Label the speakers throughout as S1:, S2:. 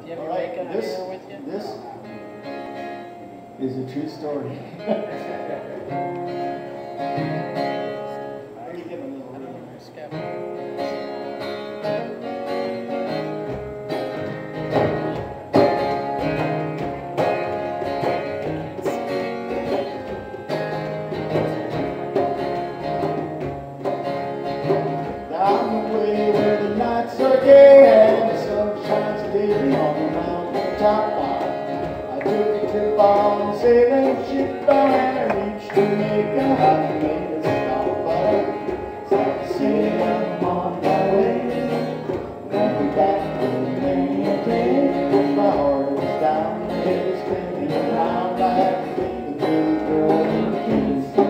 S1: You have
S2: All
S1: your
S2: right,
S1: makeup here with you?
S2: This is a true story. Down the way where the nights are gay and the sun shines daily on the mountain top. I took a trip on a sailing ship bound and I reached Jamaica. I made a stop, but I started sailing on my way. Won't be back for many a day. My heart was down, it was spinning around like the little girl in Kingston.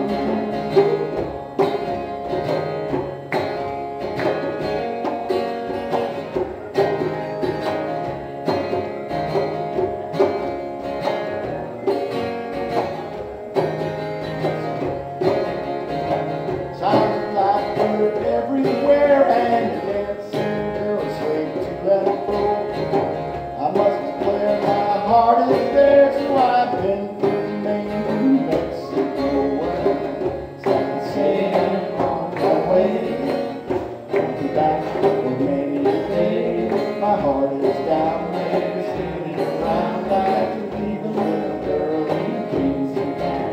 S2: Everywhere and the dancing girls sway to and fro. I must declare my heart is there, so I've been from Maine to Mexico. Started sailing on my way. Won't be back for many a day. My heart is down there, spinning around like to be the little girl in Kingston town.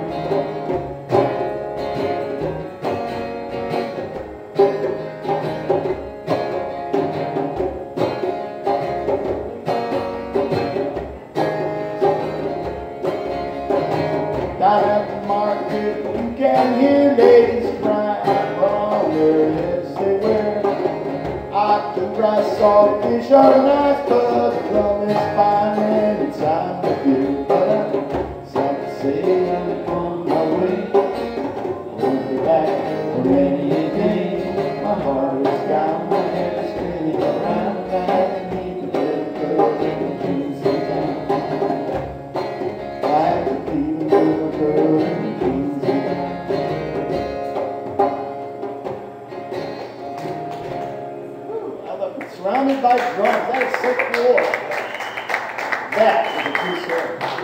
S2: Down at the market, you can hear ladies crying on their heads they wear. Octopus, saltfish are nice, but rum is fine when it's time to beer. But I started sailing on my way. Won't be back for many a day. My heart is down, my head is spinning around like me, the little girl in Kingston town. Like to be the little girl in Kingston town. I love it. Surrounded by drums. That is so cool. That is a true story.